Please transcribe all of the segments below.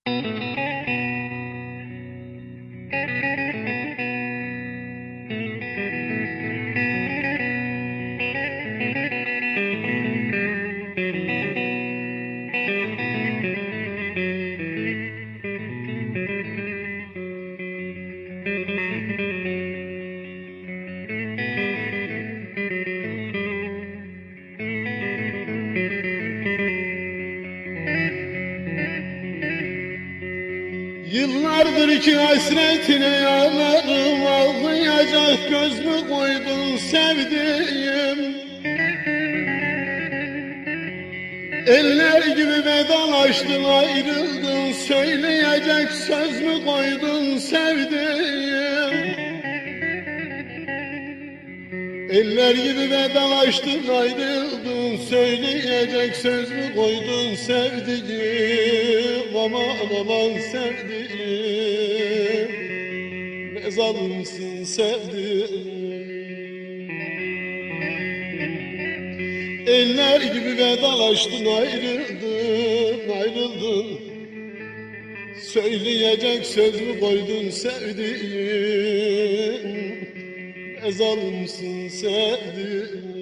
Yıllardır ki hasretine yanarım, ağlayacak göz mü koydun sevdiğim? Eller gibi vedalaştın, ayrıldın, söyleyecek söz mü koydun sevdiğim? Eller gibi vedalaştın, ayrıldın, söyleyecek söz mü koydun sevdiğim? Aman aman sevdiğim, ne zalimsin sevdiğim. Eller gibi vedalaştın, ayrıldın, söyleyecek söz mü koydun sevdiğim? Ne zalimsin sevdiğim.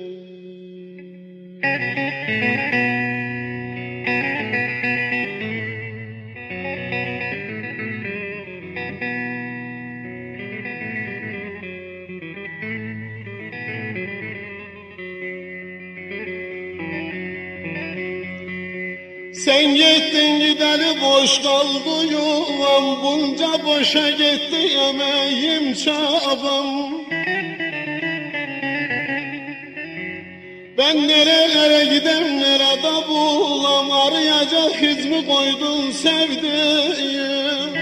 Sen gittin gideli boş kaldı yuvam, bunca boşa gitti emeğim çabam. Ben nerelere gidem, nerede bulam, arayacak iz mi koydun sevdiğim?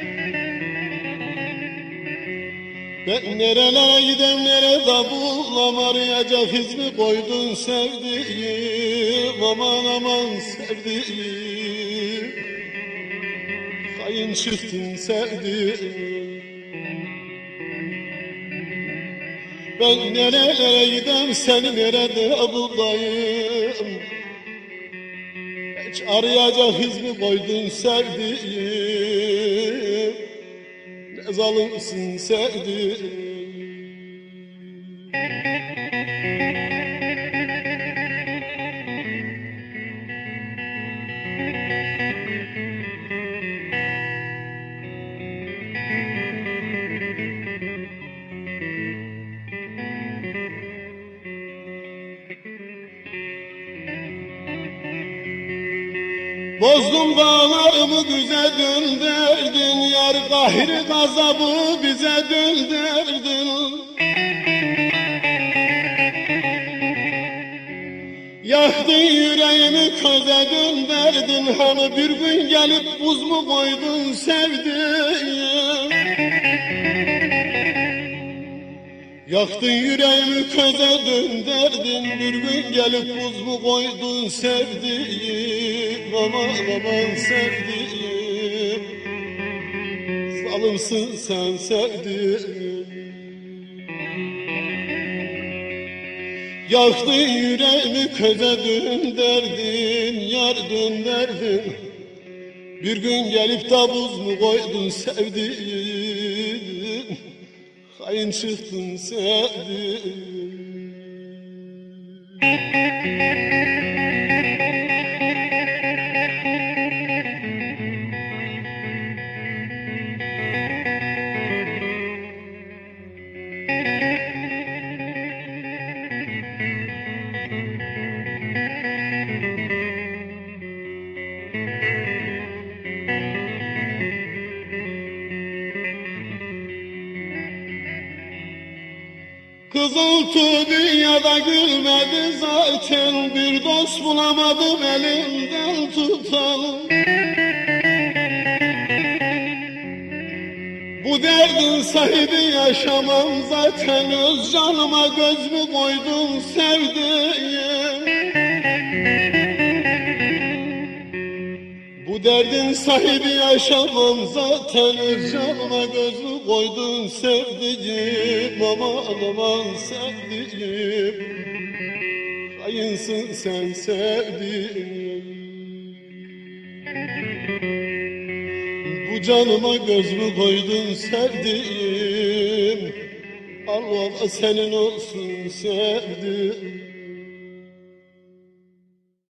Ben nerelere gidem, nerede bulam, arayacak iz mi koydun sevdiğim? Aman aman sevdiğim, hain çıktın sevdiğim. Ben nerelere gidem, seni nerede bulayım? Hiç arayacak iz mi koydun sevdiğim? Ne zalimsin sevdiğim. Bozdun bağlarımı düze döndürdün, yar kahri gazabı bize döndürdün. Yaktın yüreğimi köze döndürdün, hani bir gün gelip buz mu koydun sevdiğim? Yaktın yüreğimi köze döndürdün, bir gün gelip buz mu koydun sevdiğim? Aman aman sevdiğim, zalimsin sen sevdiğim. Yaktın yüreğimi köze döndürdün, yar döndürdün, bir gün gelip de buz mu koydun sevdiğim? Hain çıktın sevdiğim. Kızıltı dünyada gülmedi zaten, bir dost bulamadım elimden tutan. Bu derdin sahibi yaşamam zaten, öz canıma göz mü koydun sevdiğim? Bu derdin sahibi yaşamam zaten, öz canıma göz mü koydun sevdiğim? Aman aman sevdiğim, hainsin sen sevdiğim. Bu canıma göz mü koydun sevdiğim? Allah senin olsun sevdim.